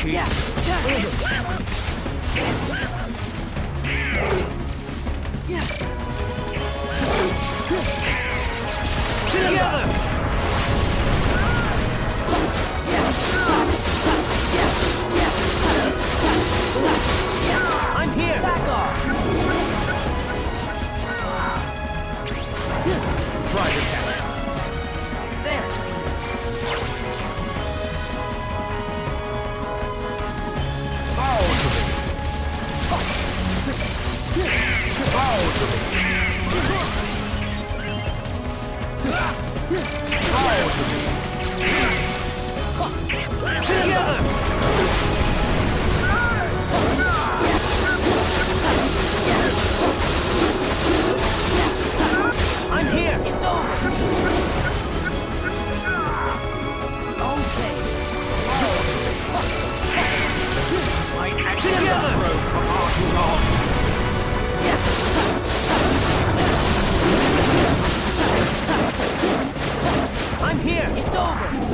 key. Together! I'm here! Back off! Try to catch it. There! Bow to me. Bow to me. Bow to me. Together! I'm here! It's over! Okay. My axe is thrown for far too long. I'm here! It's over!